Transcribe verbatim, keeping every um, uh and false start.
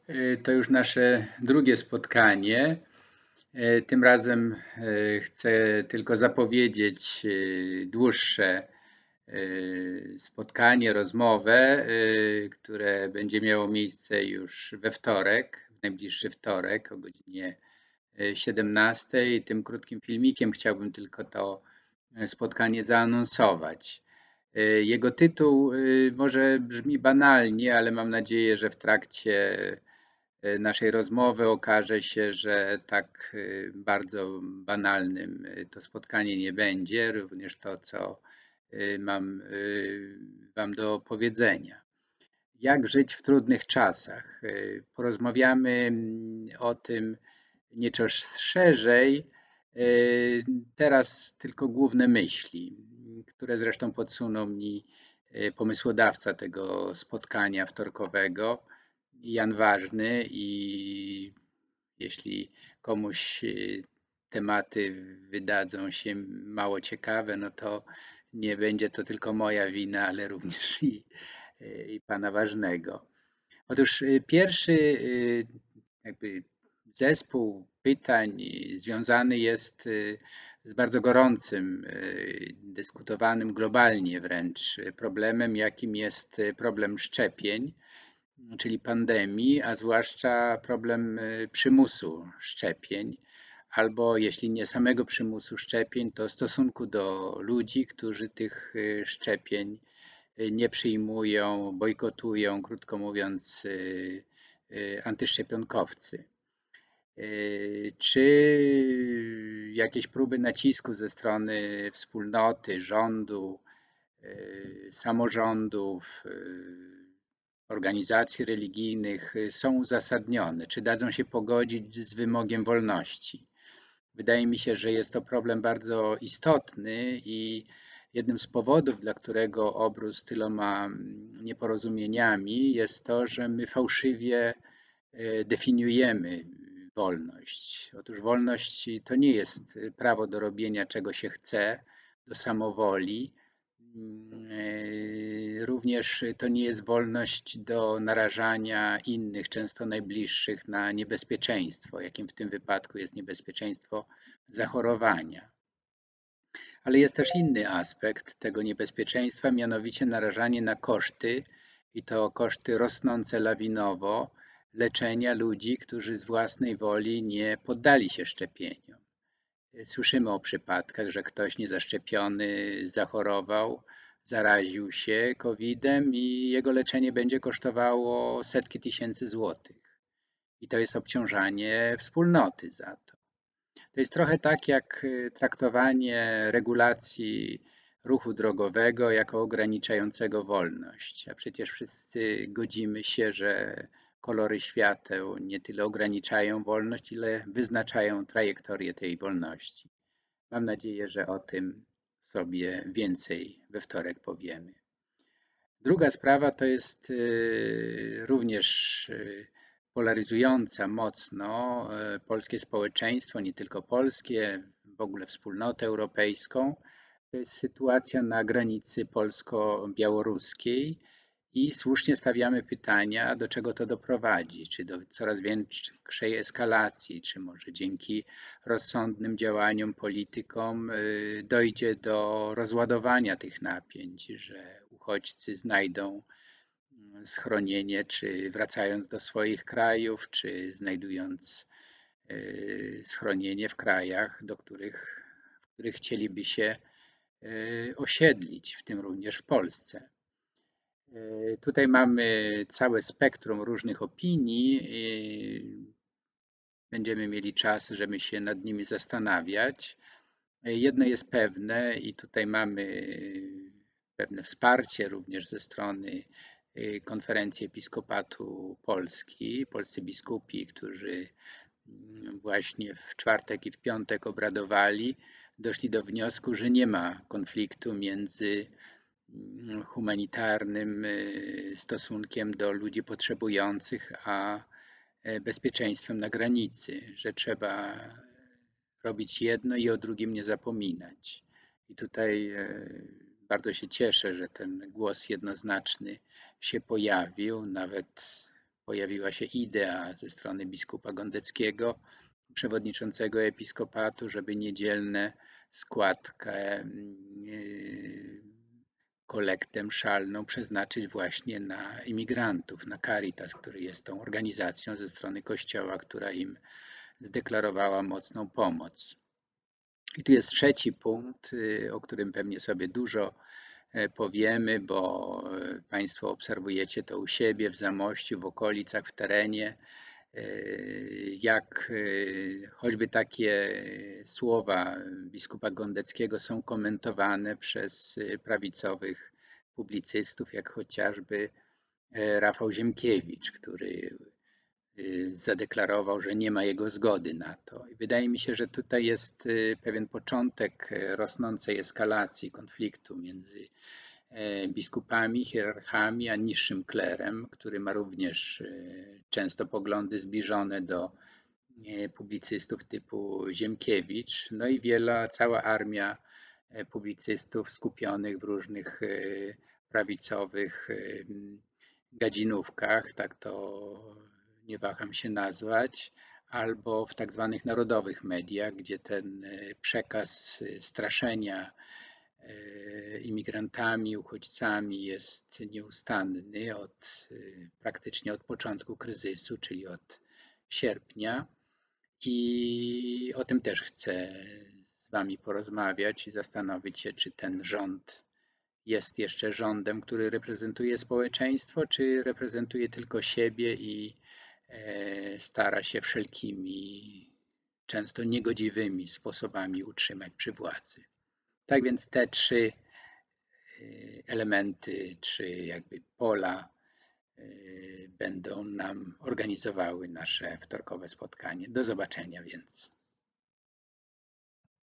E, To już nasze drugie spotkanie. E, Tym razem e, chcę tylko zapowiedzieć e, dłuższe e, spotkanie, rozmowę, e, które będzie miało miejsce już we wtorek, w najbliższy wtorek o godzinie e, siedemnastej. Tym krótkim filmikiem chciałbym tylko to e, spotkanie zaanonsować. E, Jego tytuł e, może brzmi banalnie, ale mam nadzieję, że w trakcie e, naszej rozmowy okaże się, że tak e, bardzo banalnym e, to spotkanie nie będzie, również to, co e, mam e, Wam do powiedzenia. Jak żyć w trudnych czasach? E, Porozmawiamy mm, o tym nieco szerzej. E, Teraz tylko główne myśli, które zresztą podsunął mi e, pomysłodawca tego spotkania wtorkowego, Jan Ważny. I jeśli komuś e, tematy wydadzą się mało ciekawe, no to nie będzie to tylko moja wina, ale również i, e, i pana Ważnego. Otóż e, pierwszy e, jakby zespół pytań związany jest e, z bardzo gorącym, e, dyskutowanym globalnie wręcz problemem, jakim jest problem szczepień, czyli pandemii, a zwłaszcza problem e, przymusu szczepień, albo jeśli nie samego przymusu szczepień, to stosunku do ludzi, którzy tych e, szczepień e, nie przyjmują, bojkotują, krótko mówiąc, e, e, antyszczepionkowcy. E, Czy jakieś próby nacisku ze strony wspólnoty, rządu, e, samorządów, e, organizacji religijnych są uzasadnione? Czy dadzą się pogodzić z wymogiem wolności? Wydaje mi się, że jest to problem bardzo istotny i jednym z powodów, dla którego obrósł tyloma nieporozumieniami, jest to, że my fałszywie e, definiujemy wolność. Otóż wolność to nie jest prawo do robienia czego się chce, do samowoli. E, Również to nie jest wolność do narażania innych, często najbliższych, na niebezpieczeństwo, jakim w tym wypadku jest niebezpieczeństwo zachorowania. Ale jest też inny aspekt tego niebezpieczeństwa, mianowicie narażanie na koszty, i to koszty rosnące lawinowo, leczenia ludzi, którzy z własnej woli nie poddali się szczepieniom. Słyszymy o przypadkach, że ktoś niezaszczepiony zachorował, zaraził się kowidem i jego leczenie będzie kosztowało setki tysięcy złotych. I to jest obciążanie wspólnoty za to. To jest trochę tak jak traktowanie regulacji ruchu drogowego jako ograniczającego wolność. A przecież wszyscy godzimy się, że kolory świateł nie tyle ograniczają wolność, ile wyznaczają trajektorię tej wolności. Mam nadzieję, że o tym sobie więcej we wtorek powiemy. Druga sprawa to jest y, również y, polaryzująca mocno y, polskie społeczeństwo, nie tylko polskie, w ogóle wspólnotę europejską. To jest sytuacja na granicy polsko-białoruskiej i słusznie stawiamy pytania, do czego to doprowadzi, czy do coraz większej eskalacji, czy może dzięki rozsądnym działaniom politykom y, dojdzie do rozładowania tych napięć, że uchodźcy znajdą mm, schronienie, czy wracając do swoich krajów, czy znajdując y, schronienie w krajach, do których, w których chcieliby się y, osiedlić, w tym również w Polsce. Y, Tutaj mamy całe spektrum różnych opinii. Będziemy mieli czas, żeby się nad nimi zastanawiać. Jedno jest pewne i tutaj mamy pewne wsparcie również ze strony Konferencji Episkopatu Polski, polscy biskupi, którzy właśnie w czwartek i w piątek obradowali, doszli do wniosku, że nie ma konfliktu między humanitarnym stosunkiem do ludzi potrzebujących, a bezpieczeństwem na granicy, że trzeba robić jedno i o drugim nie zapominać. I tutaj bardzo się cieszę, że ten głos jednoznaczny się pojawił. Nawet pojawiła się idea ze strony biskupa Gondeckiego, przewodniczącego episkopatu, żeby niedzielne składkę, yy, kolektę mszalną przeznaczyć właśnie na imigrantów, na Caritas, który jest tą organizacją ze strony Kościoła, która im zdeklarowała mocną pomoc. I tu jest trzeci punkt, yy, o którym pewnie sobie dużo powiemy, bo Państwo obserwujecie to u siebie w Zamościu, w okolicach, w terenie, jak choćby takie słowa biskupa Gondeckiego są komentowane przez prawicowych publicystów, jak chociażby Rafał Ziemkiewicz, który zadeklarował, że nie ma jego zgody na to. I wydaje mi się, że tutaj jest pewien początek rosnącej eskalacji konfliktu między biskupami, hierarchami, a niższym klerem, który ma również często poglądy zbliżone do publicystów typu Ziemkiewicz, no i wiele, cała armia publicystów skupionych w różnych prawicowych gadzinówkach, tak to nie waham się nazwać, albo w tak zwanych narodowych mediach, gdzie ten przekaz straszenia imigrantami, uchodźcami jest nieustanny od, praktycznie od początku kryzysu, czyli od sierpnia. I o tym też chcę z Wami porozmawiać i zastanowić się, czy ten rząd jest jeszcze rządem, który reprezentuje społeczeństwo, czy reprezentuje tylko siebie i stara się wszelkimi, często niegodziwymi sposobami utrzymać przy władzy. Tak więc te trzy elementy, czy jakby pola będą nam organizowały nasze wtorkowe spotkanie. Do zobaczenia więc.